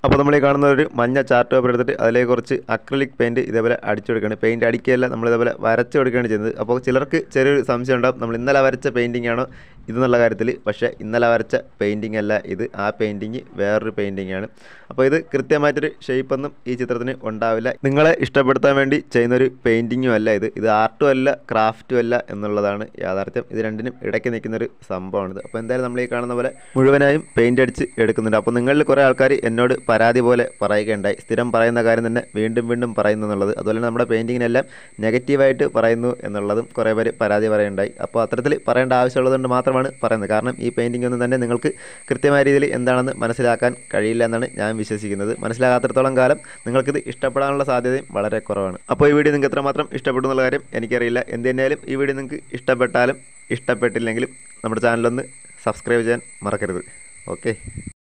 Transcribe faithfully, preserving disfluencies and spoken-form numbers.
അപ്പോൾ നമ്മൾ ഈ കാണുന്ന ഒരു മഞ്ഞ ചാർട്ട് പേപ്പർ എടുത്തിട്ട് അതിലേക്ക് കുറച്ച് അക്രിലിക് പെയിൻറ്റ് ഇതേപോലെ അടിച്ചു കൊടുക്കുകയാണ്. പെയിൻറ്റ് അടിക്കുകയല്ല, നമ്മൾ ഇതേപോലെ വരച്ച് കൊടുക്കുകയാണ് ചെയ്യുന്നത്. അപ്പോൾ ചിലർക്ക് ചെറിയൊരു സംശയം ഉണ്ടാകും, നമ്മൾ ഇന്നലെ വരച്ച പെയിൻറ്റിംഗ് ആണോ ഇതെന്നുള്ള കാര്യത്തിൽ. പക്ഷേ ഇന്നലെ വരച്ച പെയിൻറ്റിംഗ് അല്ല ഇത്, ആ പെയിൻറ്റിങ് വേറൊരു പെയിൻറ്റിംഗ് ആണ്. അപ്പോൾ ഇത് കൃത്യമായിട്ടൊരു ഷേപ്പൊന്നും ഈ ചിത്രത്തിന് ഉണ്ടാവില്ല. നിങ്ങളെ ഇഷ്ടപ്പെടുത്താൻ വേണ്ടി ചെയ്യുന്നൊരു പെയിൻറ്റിങ്ങും അല്ല ഇത്. ഇത് ആർട്ടും അല്ല ക്രാഫ്റ്റും അല്ല എന്നുള്ളതാണ് യാഥാർത്ഥ്യം. ഇത് രണ്ടിനും ഇടയ്ക്ക് നിൽക്കുന്നൊരു സംഭവമാണിത്. അപ്പോൾ എന്തായാലും നമ്മൾ ഈ കാണുന്ന പോലെ മുഴുവനായും പെയിൻറ്റ് അടിച്ച് എടുക്കുന്നുണ്ട്. അപ്പോൾ നിങ്ങളിൽ കുറേ ആൾക്കാർ എന്നോട് പരാതി പോലെ പറയുകയുണ്ടായി, സ്ഥിരം പറയുന്ന കാര്യം തന്നെ വീണ്ടും വീണ്ടും പറയുന്നു എന്നുള്ളത്. അതുപോലെ തന്നെ നമ്മുടെ പെയിൻറ്റിങ്ങിനെല്ലാം നെഗറ്റീവായിട്ട് പറയുന്നു എന്നുള്ളതും കുറേ പേര് പരാതി പറയുണ്ടായി. അപ്പോൾ അത്തരത്തിൽ പറയേണ്ട ആവശ്യമുള്ളതുകൊണ്ട് മാത്രമാണ് പറയുന്നത്. കാരണം ഈ പെയിൻറ്റിംഗ് ഒന്നും തന്നെ നിങ്ങൾക്ക് കൃത്യമായ രീതിയിൽ എന്താണെന്ന് മനസ്സിലാക്കാൻ കഴിയില്ല എന്നാണ് ഞാൻ വിശ്വസിക്കുന്നത്. മനസ്സിലാകാത്തിടത്തോളം കാലം നിങ്ങൾക്കിത് ഇഷ്ടപ്പെടാനുള്ള സാധ്യതയും വളരെ കുറവാണ്. അപ്പോൾ ഈ വീഡിയോ നിങ്ങൾക്ക് എത്രമാത്രം ഇഷ്ടപ്പെട്ടു എന്നുള്ള കാര്യം എനിക്കറിയില്ല. എന്ത് തന്നെയാലും ഈ വീഡിയോ നിങ്ങൾക്ക് ഇഷ്ടപ്പെട്ടാലും ഇഷ്ടപ്പെട്ടില്ലെങ്കിലും നമ്മുടെ ചാനലൊന്ന് സബ്സ്ക്രൈബ് ചെയ്യാൻ മറക്കരുത്. ഓക്കെ.